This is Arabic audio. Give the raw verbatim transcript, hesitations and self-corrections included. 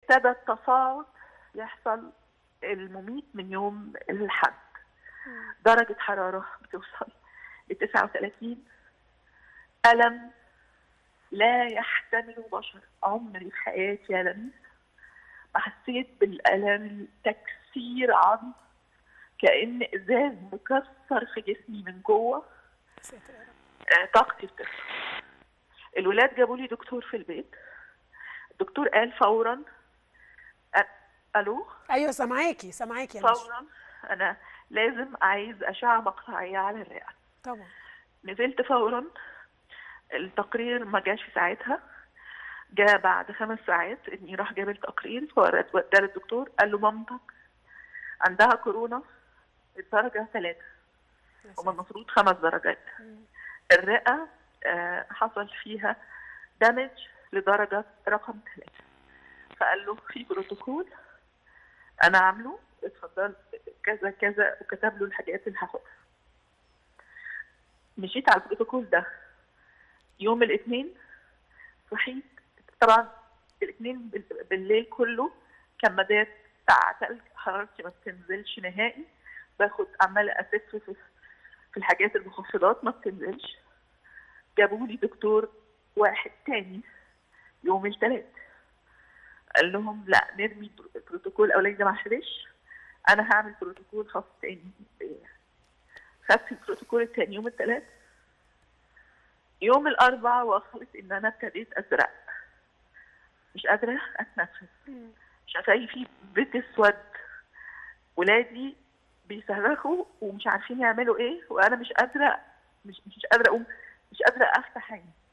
ابتدى التصاعد يحصل المميت من يوم الحد. درجة حرارة بتوصل ل تسعة وثلاثين، ألم لا يحتمله بشر. عمري في حياتي يا لميس ما حسيت بالألم، تكسير عظم، كأن إزاز مكسر في جسمي من جوه. آه، طاقتي بتفصل. الولاد جابوا لي دكتور في البيت. الدكتور قال فورا أ... الو ايوه سامعاكي سامعاكي يا نشوى. فورا انا لازم عايز اشعه مقطعيه على الرئه. طبعا نزلت فورا. التقرير ما جاش في ساعتها، جاء بعد خمس ساعات. اني راح جاب التقرير ووداه للدكتور، قال له مامتك عندها كورونا الدرجه ثلاثه، هما المفروض خمس درجات. الرئه آه حصل فيها دامج لدرجه رقم ثلاثه. فقال له في بروتوكول انا عامله، اتفضل كذا كذا، وكتب له الحاجات اللي هاخدها. مشيت على البروتوكول ده. يوم الاثنين صحيت، طبعا الاثنين بالليل كله كمادات بتاع تلج، حرارتي ما بتنزلش نهائي، باخد عماله اسف في في الحاجات المخفضات ما بتنزلش. جابوا لي دكتور واحد تاني يوم الثلاث، قال لهم لا نرمي البروتوكول الاولاني ده معلش، انا هعمل بروتوكول خاص تاني. خدت البروتوكول التاني يوم الثلاث. يوم الاربعاء وصلت ان انا ابتديت ازرق، مش قادره اتنفس، شفايفي بتسود، ولادي بيصرخوا ومش عارفين يعملوا ايه، وانا مش قادره مش مش قادره اقوم، مش قادره افتح عيني.